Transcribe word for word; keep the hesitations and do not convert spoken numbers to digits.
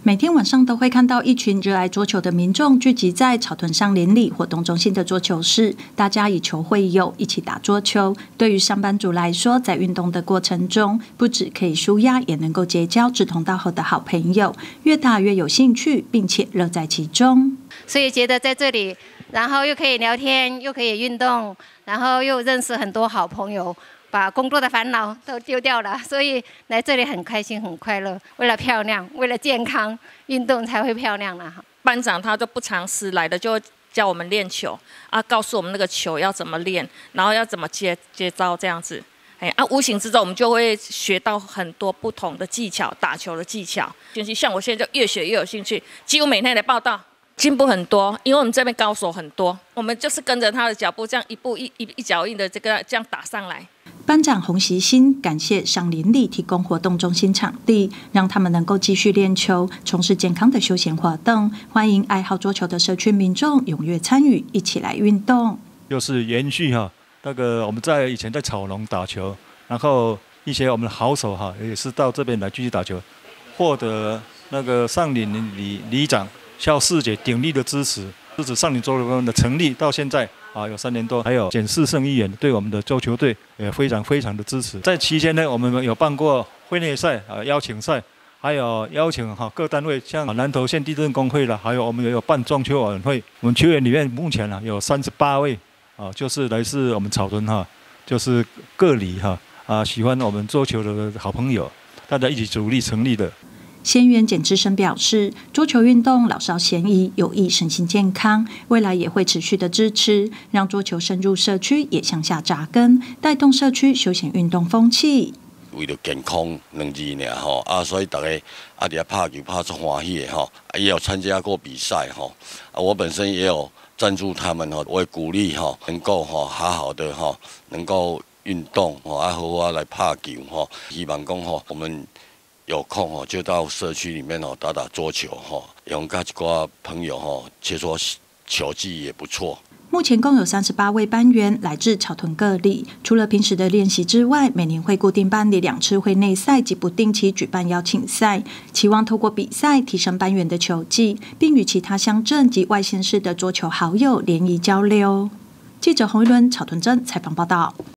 每天晚上都会看到一群热爱桌球的民众聚集在草屯上邻里活动中心的桌球室，大家以球会友，一起打桌球。对于上班族来说，在运动的过程中，不只可以抒压，也能够结交志同道合的好朋友，越打越有兴趣，并且乐在其中。 所以觉得在这里，然后又可以聊天，又可以运动，然后又认识很多好朋友。 把工作的烦恼都丢掉了，所以来这里很开心、很快乐。为了漂亮，为了健康，运动才会漂亮啦。 班长他就不常识来的，就教我们练球啊，告诉我们那个球要怎么练，然后要怎么接接招这样子。哎啊，无形之中我们就会学到很多不同的技巧，打球的技巧。就是像我现在就越学越有兴趣，几乎每天来报道。 进步很多，因为我们这边高手很多，我们就是跟着他的脚步，这样一步一一一脚印的这个这样打上来。 班长洪习新感谢上邻里提供活动中心场地，让他们能够继续练球，从事健康的休闲活动。欢迎爱好桌球的社区民众踊跃参与，一起来运动。 又是延续哈，那个我们在以前在草农打球，然后一些我们的好手哈，也是到这边来继续打球，获得那个上邻里里长。 校四姐鼎力的支持，支持上邻桌球队的成立到现在啊有三年多，还有简世胜议员对我们的桌球队也非常非常的支持。在期间呢，我们有办过会内赛啊邀请赛，还有邀请哈各单位，像南投县地震工会了，还有我们也有办中秋晚会。我们球员里面目前呢有三十八位啊，就是来自我们草屯哈，就是各里哈啊喜欢我们桌球的好朋友，大家一起主力成立的。 县员简志生表示，桌球运动老少咸宜，有益身心健康，未来也会持续的支持，让桌球深入社区，也向下扎根，带动社区休闲运动风气。 为了健康两字呢吼，啊，所以大家啊，伫遐拍球拍出欢喜的吼，也有参加过比赛吼，啊，我本身也有赞助他们吼，我也鼓励吼，能够吼好好的吼，能够运动吼，啊，好好来拍球吼，希望讲吼我们。 有空哦，就到社区里面哦打打桌球哈，用跟一个朋友哈切磋球技也不错。 目前共有三十八位班员来自草屯各里，除了平时的练习之外，每年会固定办理两次会内赛及不定期举办邀请赛，期望透过比赛提升班员的球技，并与其他乡镇及外县市的桌球好友联谊交流。记者洪一伦草屯镇采访报道。